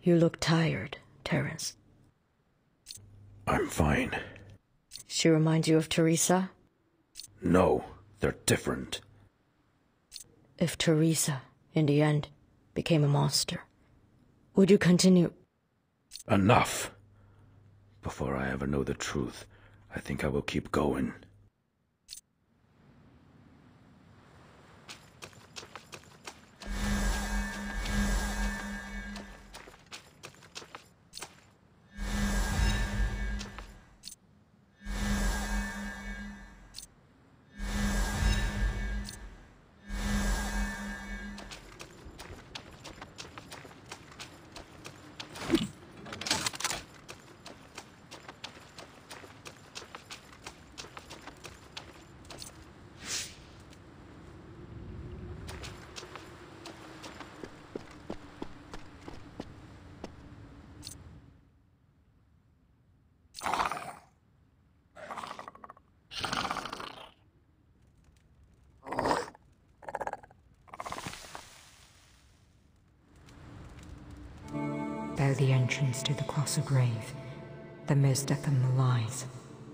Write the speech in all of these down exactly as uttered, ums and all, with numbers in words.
You look tired, Terence. I'm fine. She reminds you of Teresa? No, they're different. If Teresa, in the end, became a monster, would you continue? Enough! Before I ever know the truth, I think I will keep going. Though the entrance to the Cross of Grave, the most of them lies.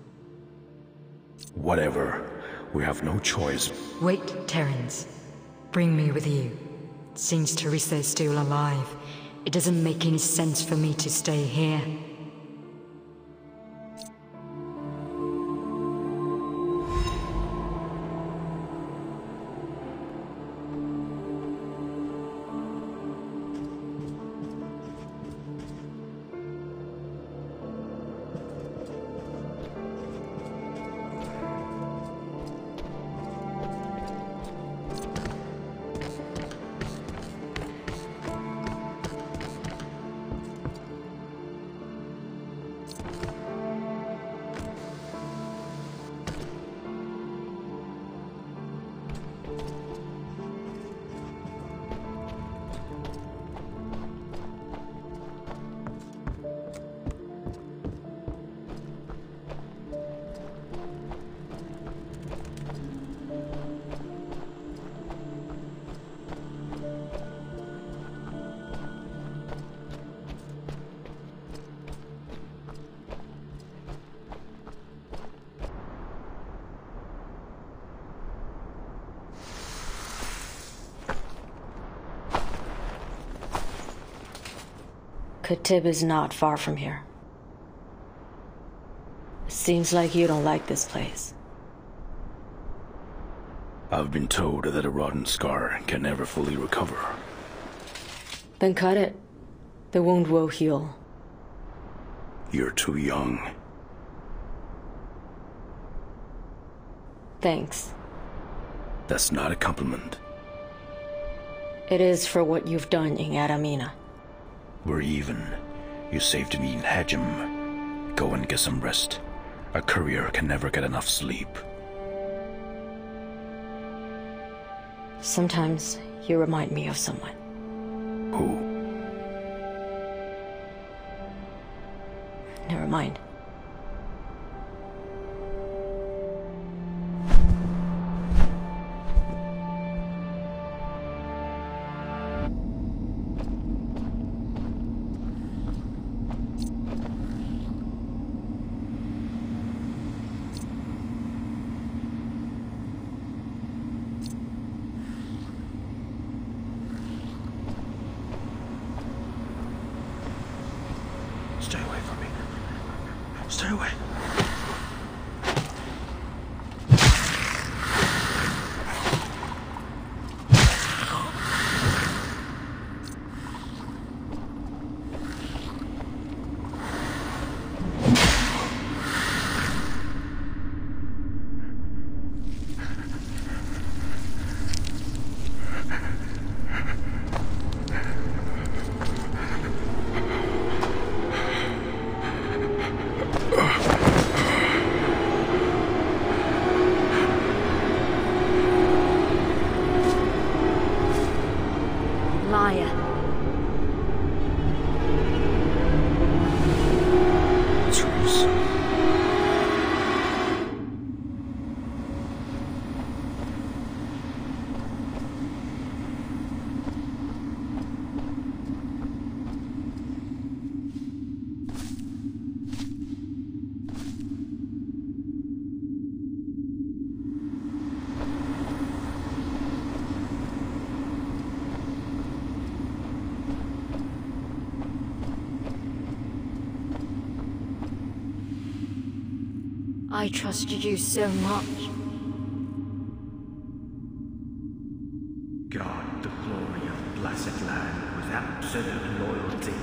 Whatever. We have no choice. Wait, Terence. Bring me with you. Since Teresa is still alive, it doesn't make any sense for me to stay here. Khatib is not far from here. Seems like you don't like this place. I've been told that a rotten scar can never fully recover. Then cut it. The wound will heal. You're too young. Thanks. That's not a compliment. It is for what you've done in Adamina. We're even. You saved me in Hajim. Go and get some rest. A courier can never get enough sleep. Sometimes you remind me of someone. Who? Never mind. Stay away from me. Stay away. Ugh. I trusted you so much. Guard the glory of blessed land with absolute loyalty.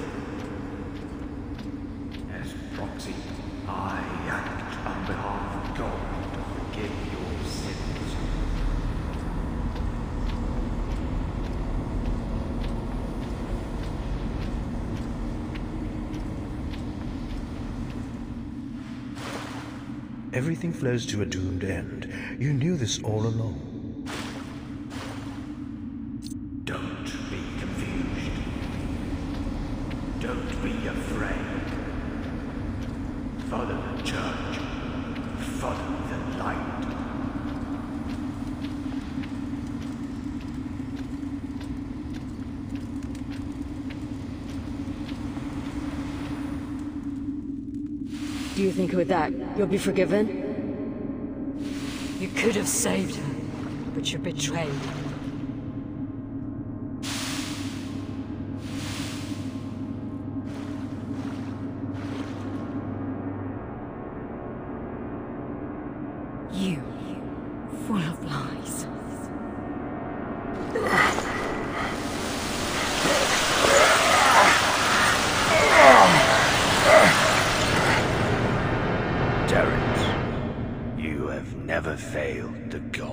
As proxy, I act on behalf of God to forgive your sins. Everything flows to a doomed end. You knew this all along. Don't be confused. Don't be afraid. Follow the church. Follow the light. Do you think with that, you'll be forgiven? You could have saved her, but you betrayed. You, full of lies. Terrence, you have never failed the gods.